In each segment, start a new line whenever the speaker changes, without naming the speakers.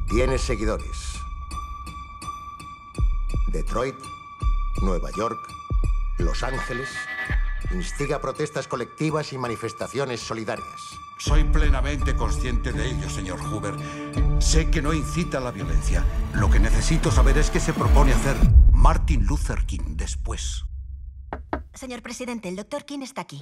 Tienes seguidores. Detroit, Nueva York, Los Ángeles. Instiga protestas colectivas y manifestaciones solidarias.
Soy plenamente consciente de ello, señor Hoover. Sé que no incita a la violencia. Lo que necesito saber es qué se propone hacer Martin Luther King después.
Señor presidente, el Dr. King está aquí.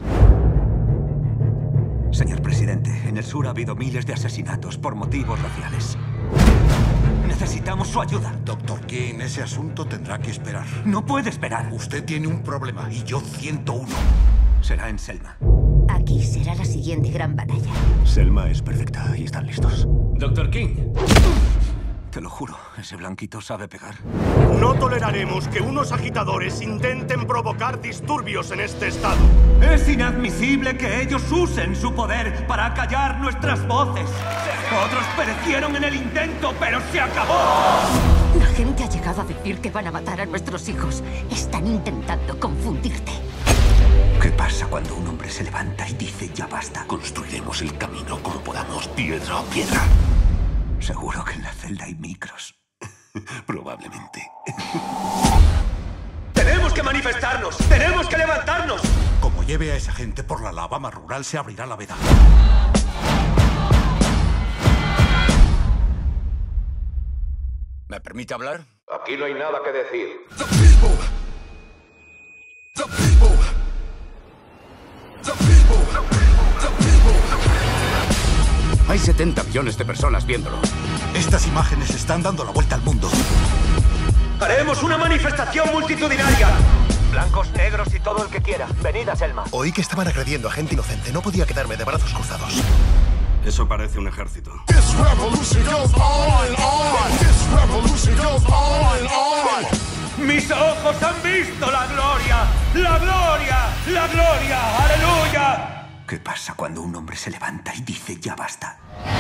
Señor presidente, en el sur ha habido miles de asesinatos por motivos raciales. Necesitamos su ayuda.
Dr. King, ese asunto tendrá que esperar.
No puede esperar.
Usted tiene un problema y yo 101.
Será en Selma.
Aquí será la siguiente gran batalla.
Selma es perfecta y están listos.
Dr. King.
Te lo juro, ese blanquito sabe pegar.
No toleraremos que unos agitadores intenten provocar disturbios en este estado.
Es inadmisible que ellos usen su poder para callar nuestras voces. Otros perecieron en el intento, pero se acabó.
La gente ha llegado a decir que van a matar a nuestros hijos. Están intentando confundirte.
¿Qué pasa cuando un hombre se levanta y dice ya basta?
Construiremos el camino como podamos, piedra a piedra.
Seguro que en la celda hay micros.
Probablemente.
¡Tenemos que manifestarnos! ¡Tenemos que levantarnos!
Como lleve a esa gente por la Alabama rural, se abrirá la veda.
¿Me permite hablar?
Aquí no hay nada que decir.
Hay 70 millones de personas viéndolo.
Estas imágenes están dando la vuelta al mundo.
¡Haremos una manifestación multitudinaria!
Blancos, negros y todo el que quiera. Venid a Selma.
Oí que estaban agrediendo a gente inocente. No podía quedarme de brazos cruzados.
Eso parece un ejército.
¡Mis ojos han visto la gloria! ¡La gloria! ¡La gloria! ¡Aleluya!
¿Qué pasa cuando un hombre se levanta y dice ya basta?